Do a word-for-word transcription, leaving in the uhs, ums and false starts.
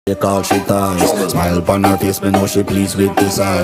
Take off she ties. Smile upon her face, me know she pleased with this eye.